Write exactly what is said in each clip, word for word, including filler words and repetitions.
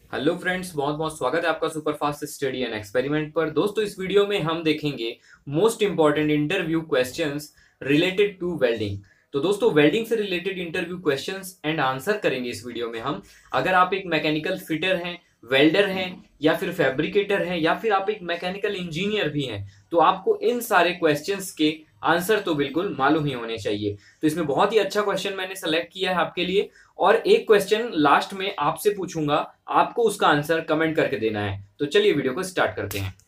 Hello friends, बहुत बहुत स्वागत है आपका super fast study and experiment पर। दोस्तों, इस वीडियो में हम देखेंगे most important interview questions related to welding. तो दोस्तों, वेल्डिंग से related interview questions and answer करेंगे इस वीडियो में हम। अगर आप एक मैकेनिकल फिटर हैं, वेल्डर हैं, या फिर फैब्रिकेटर हैं, या फिर आप एक मैकेनिकल इंजीनियर भी हैं, तो आपको इन सारे क्वेश्चंस के आंसर तो बिल्कुल मालूम ही होने चाहिए। तो इसमें बहुत ही अच्छा क्वेश्चन मैंने सेलेक्ट किया है आपके लिए, और एक क्वेश्चन लास्ट में आपसे पूछूंगा, आपको उसका आंसर कमेंट करके देना है। तो चलिए वीडियो को स्टार्ट करते हैं।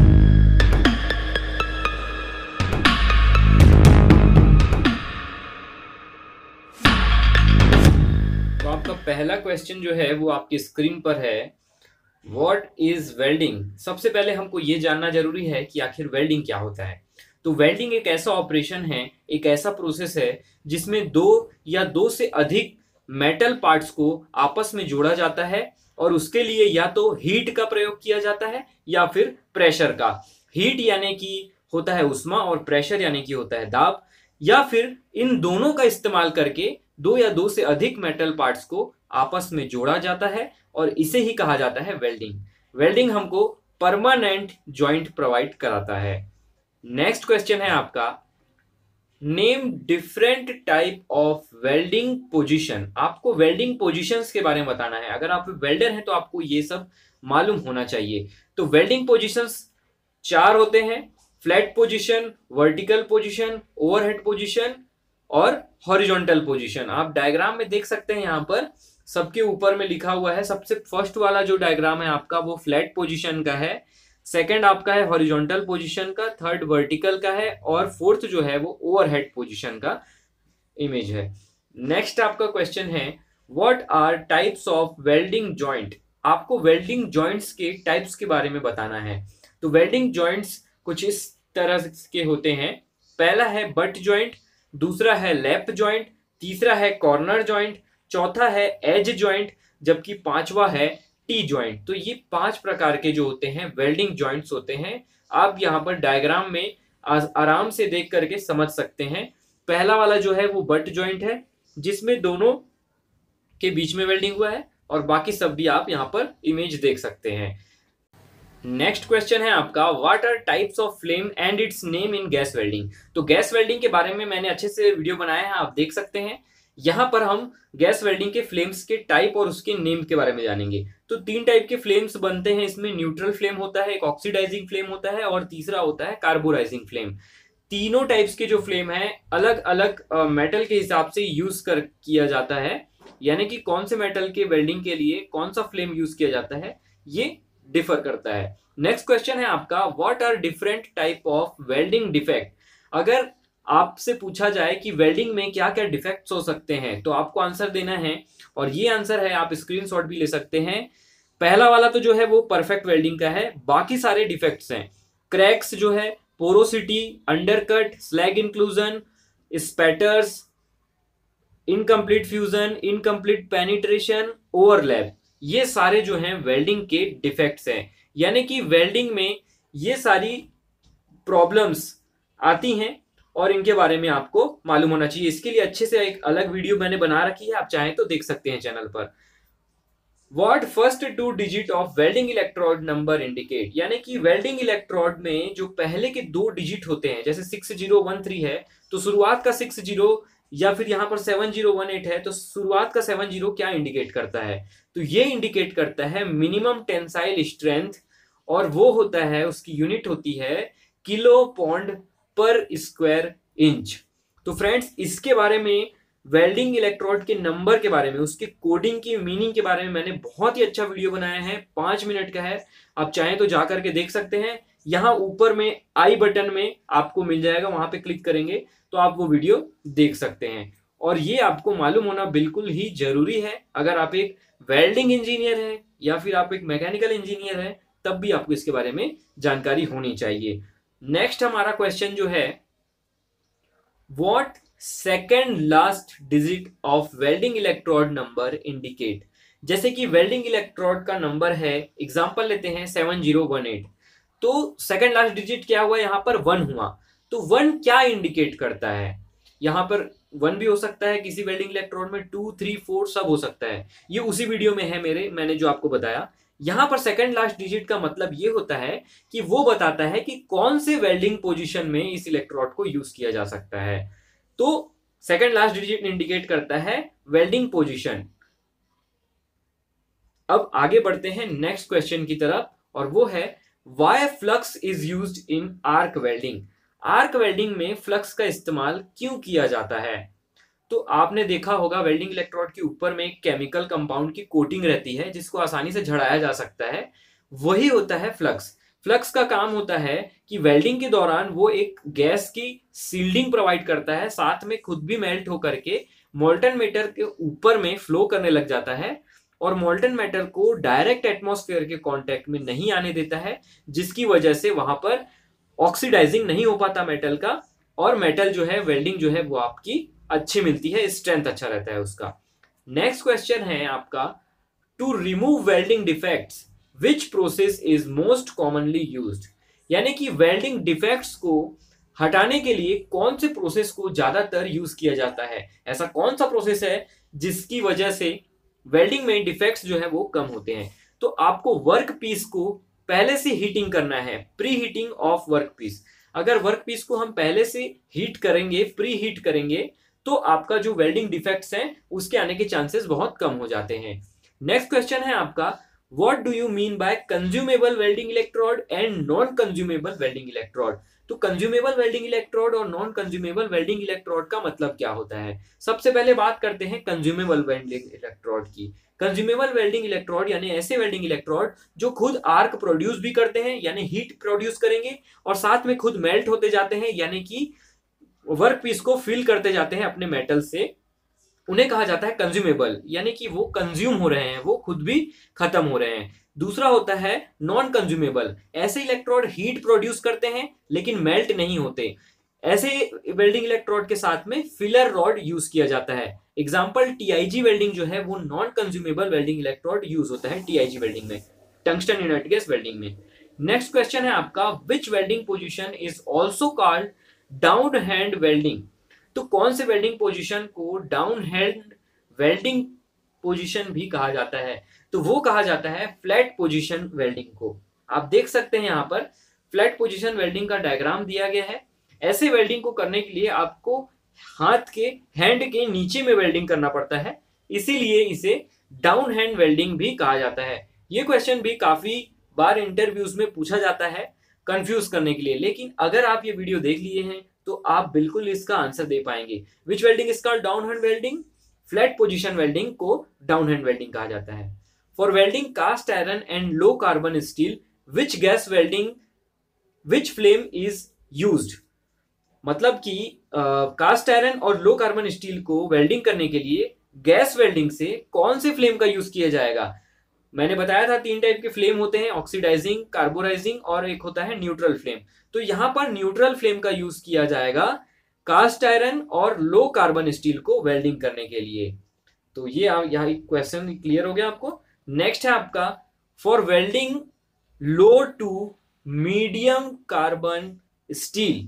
तो आपका पहला क्वेश्चन जो है वो आपकी स्क्रीन पर है, व्हाट इज वेल्डिंग। सबसे पहले हमको ये जानना जरूरी है कि आखिर वेल्डिंग क्या होता है। तो वेल्डिंग एक ऐसा ऑपरेशन है, एक ऐसा प्रोसेस है जिसमें दो या दो से अधिक मेटल पार्ट्स को आपस में जोड़ा जाता है, और उसके लिए या तो हीट का प्रयोग किया जाता है या फिर प्रेशर का। हीट यानी कि होता है उष्मा, और प्रेशर यानी कि होता है दाब, या फिर इन दोनों का इस्तेमाल करके दो या दो से अधिक मेटल पार्ट्स को आपस में जोड़ा जाता है, और इसे ही कहा जाता है वेल्डिंग। वेल्डिंग हमको परमानेंट जॉइंट प्रोवाइड कराता है। नेक्स्ट क्वेश्चन है आपका, name different type of welding position. आपको वेल्डिंग पोजीशंस के बारे में बताना है। अगर आप वेल्डर हैं तो आपको ये सब मालूम होना चाहिए। तो वेल्डिंग पोजीशंस चार होते हैं, flat position, vertical position, overhead position और हॉरिजॉन्टल पोजीशन। आप डायग्राम में देख सकते हैं, यहां पर सबके ऊपर में लिखा हुआ है। सबसे फर्स्ट वाला जो डायग्राम है आपका वो फ्लैट पोजीशन का है, सेकंड आपका है हॉरिजॉन्टल पोजीशन का, थर्ड वर्टिकल का है, और फोर्थ जो है वो ओवरहेड पोजीशन का इमेज है। नेक्स्ट आपका क्वेश्चन है, what are types of welding joint. आपको वेल्डिंग जॉइंट्स के टाइप्स के बारे में बताना है। तो वेल्डिंग जॉइंट्स कुछ इस तरह के होते हैं। पहला है बट जॉइंट, दूसरा है लैप जॉइंट, तीसरा है कॉर्नर जॉइंट, चौथा है एज जॉइंट, जबकि पांचवा है टी जॉइंट। तो ये पांच प्रकार के जो होते हैं वेल्डिंग जॉइंट्स होते हैं। आप यहाँ पर डायग्राम में आराम से देख करके समझ सकते हैं। पहला वाला जो है वो बट जॉइंट है, जिसमें दोनों के बीच में वेल्डिंग हुआ है, और बाकी सब भी आप यहाँ पर इमेज देख सकते हैं। नेक्स्ट क्वेश्चन है आपका, what are types of flame and its name in gas welding. तो गैस वेल्डिंग के बारे में मैंने अच्छे से वीडियो बनाया है, आप देख सकते हैं। यहाँ पर हम गैस वेल्डिंग के फ्लेम्स के टाइप और उसके नेम के बारे में जानेंगे। तो तीन टाइप के फ्लेम्स बनते हैं इसमें। न्यूट्रल फ्लेम होता है, एक ऑक्सीडाइजिंग फ्लेम होता है, और तीसरा होता है कार्बोराइजिंग फ्लेम। तीनों टाइप्स के जो फ्लेम है अलग अलग मेटल के हिसाब से यूज कर किया जाता है, यानी कि कौन से मेटल के वेल्डिंग के लिए कौन सा फ्लेम यूज किया जाता है ये डिफर करता है। नेक्स्ट क्वेश्चन है आपका, what are different type of welding defect. अगर आपसे पूछा जाए कि वेल्डिंग में क्या क्या डिफेक्ट्स हो सकते हैं, तो आपको आंसर देना है, और ये आंसर है, आप स्क्रीनशॉट भी ले सकते हैं। पहला वाला तो जो है वो परफेक्ट वेल्डिंग का है, बाकी सारे डिफेक्ट्स हैं। क्रैक्स जो है, porosity, undercut, slag inclusion, spatters, incomplete fusion, incomplete penetration, overlap, ये सारे जो हैं वेल्डिंग के डिफेक्ट्स हैं। यानी कि वेल्डिंग में ये सारी प्रॉब्लम्स आती हैं, और इनके बारे में आपको मालूम होना चाहिए। इसके लिए अच्छे से एक अलग वीडियो मैंने बना रखी है, आप चाहें तो देख सकते हैं चैनल पर। What first two digit of welding electrode number indicate. यानी कि वेल्डिंग इलेक्ट्रोड में जो पहले के दो डिजिट होते हैं, जैसे सिक्स जीरो वन थ्री है तो शुरुआत का सिक्स जीरो, या फिर यहाँ पर सेवन जीरो वन एट है तो शुरुआत का सेवन जीरो क्या इंडिकेट करता है। तो ये इंडिकेट करता है मिनिमम टेंसाइल स्ट्रेंथ, और वो होता है, उसकी यूनिट होती है kilo pound per square inch. तो फ्रेंड्स, इसके बारे में, वेल्डिंग इलेक्ट्रोड के नंबर के बारे में, उसके कोडिंग की मीनिंग के बारे में मैंने बहुत ही अच्छा वीडियो बनाया है, पांच मिनट का है। आप चाहें तो जाकर के देख सकते हैं। यहाँ ऊपर में आई बटन में आपको मिल जाएगा, वहां पे क्लिक करेंगे तो आप वो वीडियो देख सकते हैं। और ये आपको मालूम होना बिल्कुल ही जरूरी है। अगर आप एक वेल्डिंग इंजीनियर हैं या फिर आप एक मैकेनिकल इंजीनियर हैं, तब भी आपको इसके बारे में जानकारी होनी चाहिए। नेक्स्ट हमारा क्वेश्चन जो है, what second last digit of welding electrode number indicate. जैसे कि वेल्डिंग इलेक्ट्रोड का नंबर है, एग्जांपल लेते हैं सेवन जीरो वन एट, तो सेकेंड लास्ट डिजिट क्या हुआ, यहां पर वन हुआ। तो वन क्या इंडिकेट करता है, यहां पर वन भी हो सकता है, किसी वेल्डिंग इलेक्ट्रोड में टू थ्री फोर सब हो सकता है। ये उसी वीडियो में है मेरे, मैंने जो आपको बताया। यहां पर सेकंड लास्ट डिजिट का मतलब ये होता है कि वो बताता है कि कौन से वेल्डिंग पोजीशन में इस इलेक्ट्रोड को यूज किया जा सकता है। तो सेकंड लास्ट डिजिट इंडिकेट करता है वेल्डिंग पोजीशन। अब आगे बढ़ते हैं नेक्स्ट क्वेश्चन की तरफ, और वो है why flux is used in arc welding. Arc welding में फ्लक्स का इस्तेमाल क्यों किया जाता है? तो आपने देखा होगा वेल्डिंग इलेक्ट्रोड के ऊपर में एक केमिकल कंपाउंड की कोटिंग रहती है जिसको आसानी से झड़ाया जा सकता है, वही होता है फ्लक्स। फ्लक्स का काम होता है कि वेल्डिंग के दौरान वो एक गैस की सील्डिंग प्रोवाइड करता है, साथ में खुद भी मेल्ट होकर के मोल्टन मेटर के ऊपर में फ्लो करने लग जाता है और मोल्टन मेटर को डायरेक्ट एटमॉस्फेयर के कांटेक्ट में नहीं आने देता है, जिसकी वजह से वहां पर ऑक्सीडाइजिंग नहीं हो पाता मेटल का, और मेटल जो है वेल्डिंग जो है वो आपकी अच्छी मिलती है, स्ट्रेंथ अच्छा रहता है उसका। नेक्स्ट क्वेश्चन है आपका, to remove welding defects which process is most commonly used. यानी कि वेल्डिंग डिफेक्ट्स को हटाने के लिए कौन से प्रोसेस को ज्यादातर यूज किया जाता है? ऐसा कौन सा प्रोसेस है जिसकी वजह से वेल्डिंग में डिफेक्ट्स जो है वो कम होते हैं? तो आपको वर्क पीस को पहले से हीटिंग करना है, pre heating of work piece. अगर वर्क पीस को हम पहले से हीट करेंगे, प्री हीट करेंगे, तो आपका जो वेल्डिंग डिफेक्ट्स हैं उसके आने के चांसेस बहुत कम हो जाते हैं। नेक्स्ट क्वेश्चन है आपका, what do you mean by consumable welding electrode and non consumable welding electrode. तो कंज्यूमेबल वेल्डिंग इलेक्ट्रोड और नॉन कंज्यूमेबल वेल्डिंग इलेक्ट्रोड का मतलब क्या होता है? सबसे पहले बात करते हैं कंज्यूमेबल वेल्डिंग इलेक्ट्रोड की। कंज्यूमेबल वेल्डिंग इलेक्ट्रोड यानी ऐसे वेल्डिंग इलेक्ट्रोड जो खुद आर्क प्रोड्यूस भी करते हैं, यानी हीट प्रोड्यूस करेंगे, और साथ में खुद मेल्ट होते जाते हैं, यानी कि वर्क पीस को फिल करते जाते हैं अपने मेटल से। उन्हें कहा जाता है कंज्यूमेबल, यानी कि वो कंज्यूम हो रहे हैं, वो खुद भी खत्म हो रहे हैं। दूसरा होता है नॉन कंज्यूमेबल, ऐसे इलेक्ट्रोड हीट प्रोड्यूस करते हैं लेकिन मेल्ट नहीं होते। ऐसे वेल्डिंग इलेक्ट्रोड के साथ में फिलर रॉड यूज किया जाता है। एग्जांपल टीआईजी वेल्डिंग जो है वो non consumable welding electrode use होता है टीआईजी वेल्डिंग में, टंगस्टन इनर्ट गैस वेल्डिंग में। नेक्स्ट क्वेश्चन है आपका, which welding position is also called down hand welding. तो कौन से वेल्डिंग पोजीशन को डाउन हैंड वेल्डिंग पोजीशन भी कहा जाता है? तो वो कहा जाता है फ्लैट पोजीशन वेल्डिंग को। आप देख सकते हैं यहाँ पर फ्लैट पोजीशन वेल्डिंग का डायग्राम दिया गया है। ऐसे वेल्डिंग को करने के लिए आपको हाथ के हैंड के नीचे में वेल्डिंग करना पड़ता है, इसीलिए इसे डाउन हैंड वेल्डिंग भी कहा जाता है। ये क्वेश्चन भी काफी बार इंटरव्यूज में पूछा जाता है कंफ्यूज करने के लिए, लेकिन अगर आप ये वीडियो देख लिए हैं तो आप बिल्कुल इसका आंसर दे पाएंगे। Which welding is called down hand welding? Flat position welding को डाउन हैंड वेल्डिंग कहा जाता है। For welding cast iron and low carbon steel which gas welding which flame is used. मतलब कि कास्ट आयरन और low carbon steel को welding करने के लिए गैस वेल्डिंग से कौन से फ्लेम का यूज किया जाएगा? मैंने बताया था तीन टाइप के फ्लेम होते हैं, ऑक्सीडाइजिंग, कार्बोराइजिंग और एक होता है न्यूट्रल फ्लेम। तो यहां पर न्यूट्रल फ्लेम का यूज किया जाएगा कास्ट आयरन और लो कार्बन स्टील को वेल्डिंग करने के लिए। तो ये यहाँ क्वेश्चन क्लियर हो गया आपको। नेक्स्ट है आपका, for welding low to medium carbon steel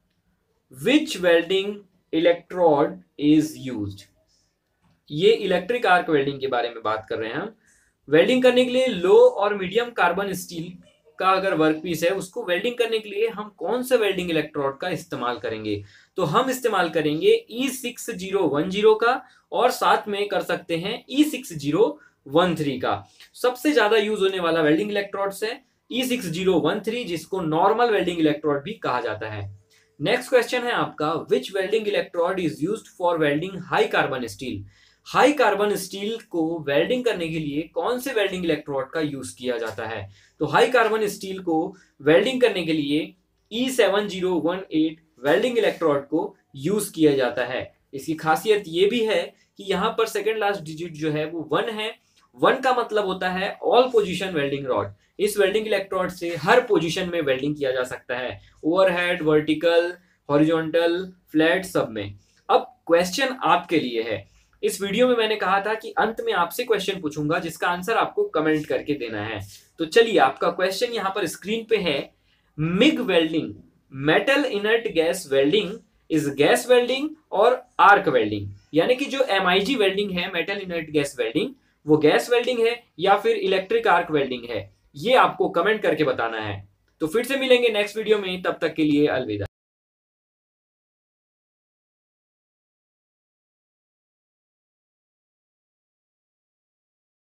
which welding electrode is used. ये इलेक्ट्रिक आर्क वेल्डिंग के बारे में बात कर रहे हैं हम। वेल्डिंग करने के लिए लो और मीडियम कार्बन स्टील का अगर वर्कपीस है, उसको वेल्डिंग करने के लिए हम कौन से वेल्डिंग इलेक्ट्रोड का इस्तेमाल करेंगे? तो हम इस्तेमाल करेंगे E six zero one zero का, और साथ में कर सकते हैं E six zero one three का। सबसे ज्यादा यूज होने वाला वेल्डिंग इलेक्ट्रोड्स है E six zero one three, जिसको नॉर्मल वेल्डिंग इलेक्ट्रोड भी कहा जाता है। नेक्स्ट क्वेश्चन है आपका, which welding electrode is used for welding high carbon steel. High carbon steel को वेल्डिंग करने के लिए कौन से वेल्डिंग इलेक्ट्रोड का यूज किया जाता है? तो हाई कार्बन स्टील को वेल्डिंग करने के लिए E seven zero one eight welding electrode को यूज किया जाता है। इसकी खासियत ये भी है कि यहाँ पर सेकेंड लास्ट डिजिट जो है वो वन है। वन का मतलब होता है ऑल पोजीशन वेल्डिंग रॉड। इस वेल्डिंग इलेक्ट्रोड से हर पोजीशन में वेल्डिंग किया जा सकता है, ओवरहेड, वर्टिकल, हॉरिजॉन्टल, फ्लैट, सब में। अब क्वेश्चन आपके लिए है। इस वीडियो में मैंने कहा था कि अंत में आपसे क्वेश्चन पूछूंगा जिसका आंसर आपको कमेंट करके देना है। तो चलिए, आपका क्वेश्चन यहाँ पर स्क्रीन पे है। MIG welding, metal inert gas welding is gas welding और आर्क वेल्डिंग, यानी कि जो एमआईजी वेल्डिंग है, मेटल इनर्ट गैस वेल्डिंग, वो गैस वेल्डिंग है या फिर इलेक्ट्रिक आर्क वेल्डिंग है, ये आपको कमेंट करके बताना है। तो फिर से मिलेंगे नेक्स्ट वीडियो में, तब तक के लिए अलविदा।